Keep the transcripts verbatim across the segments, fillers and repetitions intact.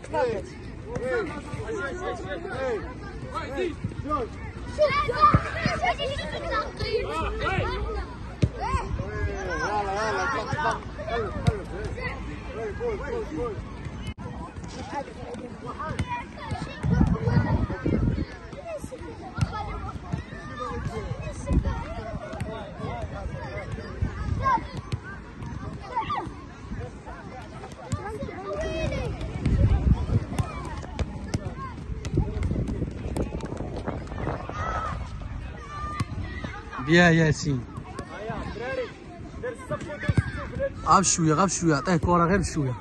تفضل. يا ياسين غاب شويه غاب شويه عطيه كره غير بشويه.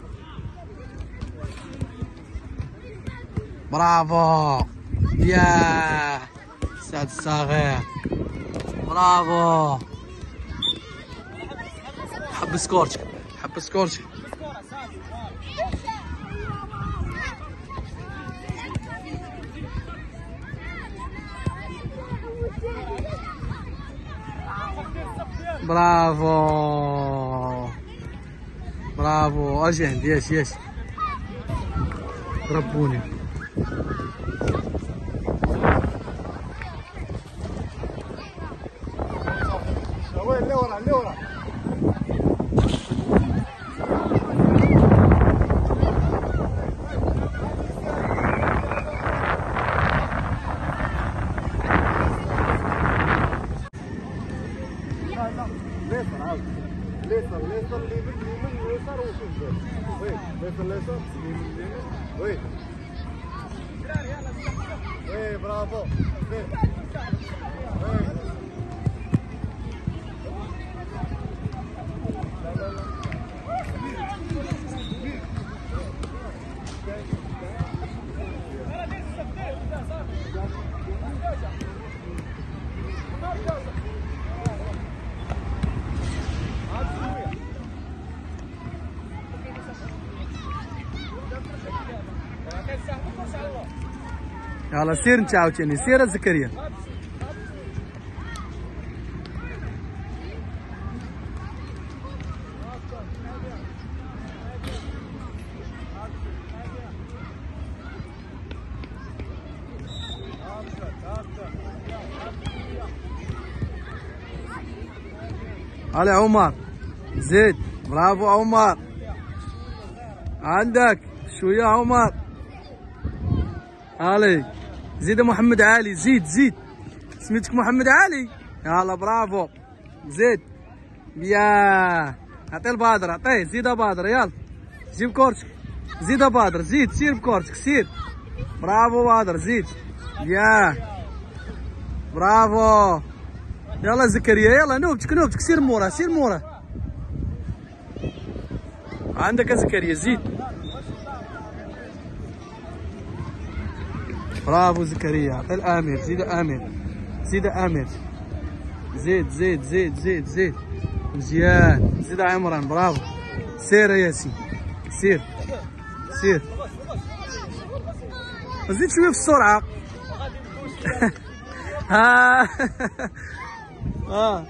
برافو يا سعد الصغير برافو. حب سكورتك حب سكورتك. برافو برافو اجي عندي ياش ياش ضربوني. وين اللي ورا اللي ورا ليسر عاود ليسر ليسر اليمين اليمين اليسار وشوف وي ليسر ليسر اليمين اليمين وي وي برافو وي يلا سير انت عاوتاني سير زكريا. علي عمر زيد برافو عمر عندك شويه عمر. علي زيد محمد علي زيد زيد سميتك محمد علي. يلا برافو زيد يا عطي البادر عطيه زيد بادر يلا جيب كورتك زيد بادر زيد سير بكورتك سير. برافو بادر زيد يا برافو. يلا زكريا يلا نوبتك نوبتك سير مورا سير مورا. عندك زكريا زيد برافو زكريا عطي الامير زيد امير زيد امير زيد زيد زيد زيد زيد مزيان زيد عمران برافو. سير يا ياسين سير سير زيد شويه في السرعه. ها ها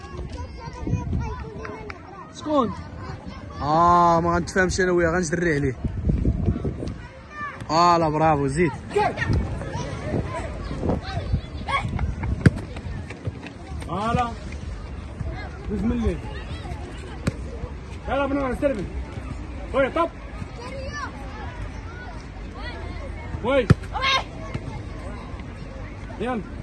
شكون؟ اه ما غنتفاهمش انا وياه غنجري عليه. اه لا برافو زيد. فوالا دوز من الليل يلا بنور نستلم وي طب وي يلا